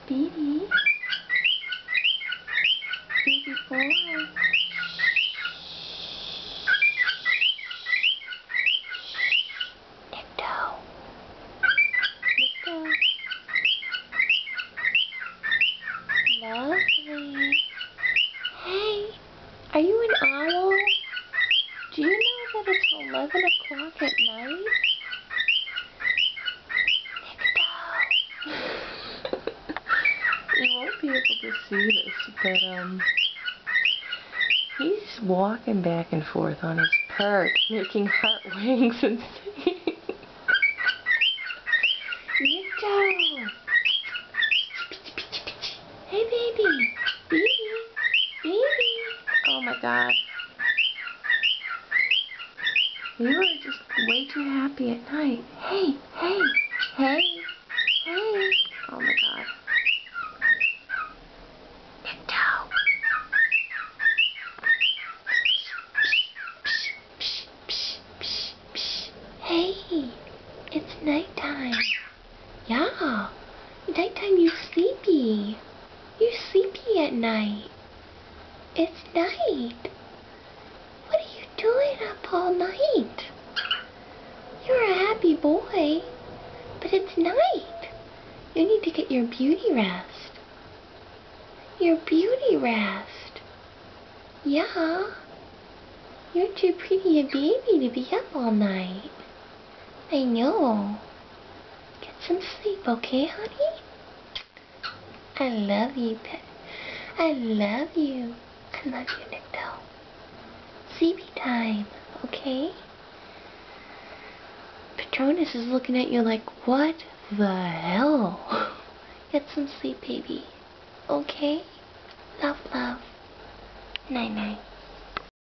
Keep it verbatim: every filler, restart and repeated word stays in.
Baby. Baby boy. Nikto. Nikto. Lovely. Hey, are you an owl? Do you know that it's eleven o'clock at night? Nikto. You won't be able to see this, but um, he's walking back and forth on his perch, making heart wings and singing. Nikto. Hey, baby. Baby. Baby. Oh my God. You are just way too happy at night. Hey, hey, hey, hey. Oh my God. Nikto. Hey, it's nighttime. Yeah, nighttime you sleepy. You sleepy at night. It's night. What are you doing up all night? You're a happy boy, but it's night. You need to get your beauty rest. Your beauty rest. Yeah. You're too pretty a baby to be up all night. I know. Get some sleep, okay, honey? I love you, pet. I love you. I love you, Nikto. Sleepy time, okay? Patronus is looking at you like, what the hell? Get some sleep, baby. Okay? Love, love. Night-night.